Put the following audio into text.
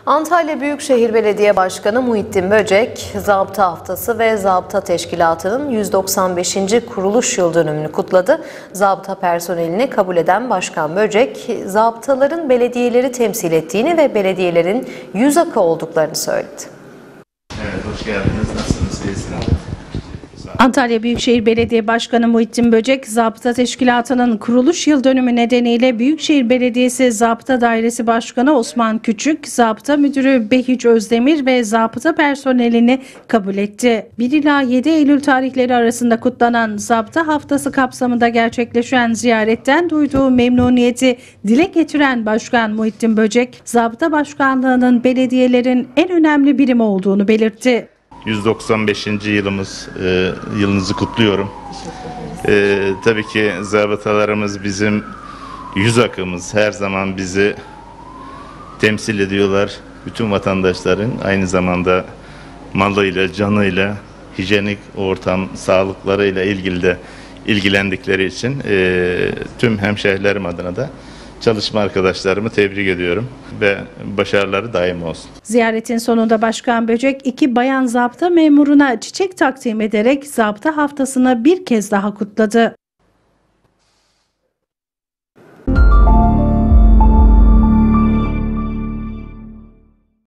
Antalya Büyükşehir Belediye Başkanı Muhittin Böcek, Zabıta Haftası ve Zabıta Teşkilatı'nın 195. kuruluş yıl dönümünü kutladı. Zabıta personelini kabul eden Başkan Böcek, zabıtaların belediyeleri temsil ettiğini ve belediyelerin yüz akı olduklarını söyledi. Evet, hoş geldiniz. Nasılsınız? İyisiniz? Antalya Büyükşehir Belediye Başkanı Muhittin Böcek, Zabıta Teşkilatı'nın kuruluş yıl dönümü nedeniyle Büyükşehir Belediyesi Zabıta Dairesi Başkanı Osman Küçük, Zabıta Müdürü Behiç Özdemir ve zabıta personelini kabul etti. 1 ila 7 Eylül tarihleri arasında kutlanan Zabıta Haftası kapsamında gerçekleşen ziyaretten duyduğu memnuniyeti dile getiren Başkan Muhittin Böcek, Zabıta Başkanlığı'nın belediyelerin en önemli birimi olduğunu belirtti. 195. yılınızı kutluyorum. Tabii ki zabıtalarımız bizim yüz akımız. Her zaman bizi temsil ediyorlar. Bütün vatandaşların aynı zamanda malıyla, canıyla, hijyenik ortam, sağlıklarıyla ilgilendikleri için tüm hemşehrilerim adına da çalışma arkadaşlarımı tebrik ediyorum ve başarıları daim olsun. Ziyaretin sonunda Başkan Böcek 2 bayan zabıta memuruna çiçek takdim ederek zabıta haftasını bir kez daha kutladı.